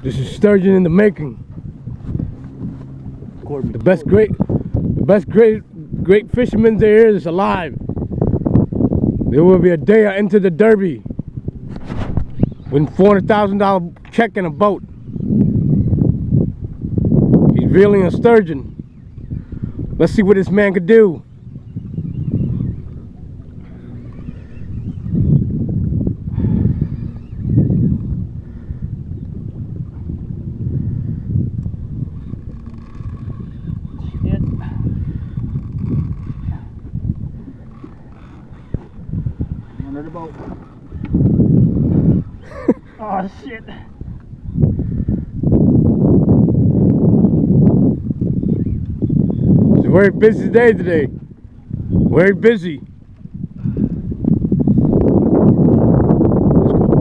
This is sturgeon in the making. The best great fisherman there is alive. There will be a day I enter the Derby with $400,000 check in a boat. He's reeling a sturgeon. Let's see what this man could do. Under the boat. Oh shit. It's a very busy day today. Very busy. Let's go.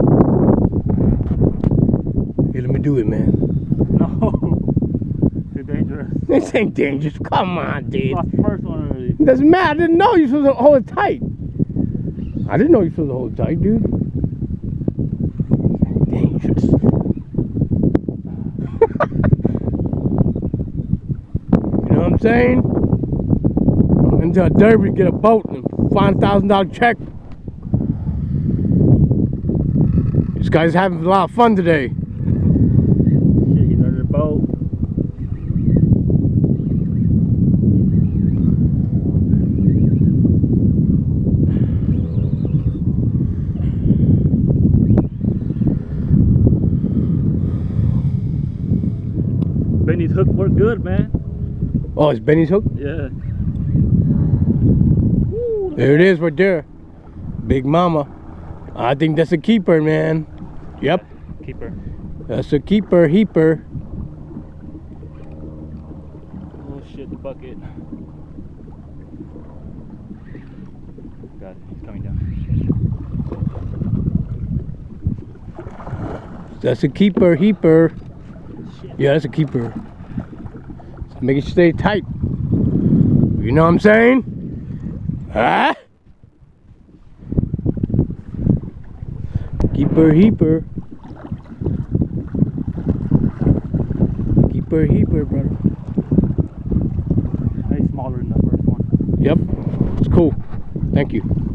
Hey, let me do it, man. No. Too dangerous. This ain't dangerous. Come on, dude. Lost the first one already. It doesn't matter. I didn't know you're supposed to hold it tight. I didn't know you're supposed to hold it tight, dude. Dangerous. You know what I'm saying? I'm into a Derby, get a boat, and $5,000 check. This guy's having a lot of fun today. Shit, he's under the boat. Benny's hook worked good, man. Oh, it's Benny's hook? Yeah. There it is right there. Big mama. I think that's a keeper, man. Yep. Keeper. That's a keeper, heaper. Oh shit, the bucket. God, he's coming down. That's a keeper, heaper. Yeah, that's a keeper. Make it stay tight. You know what I'm saying? Huh? Keeper, heaper. Keeper, heaper, brother. Way smaller than the first one. Yep. It's cool. Thank you.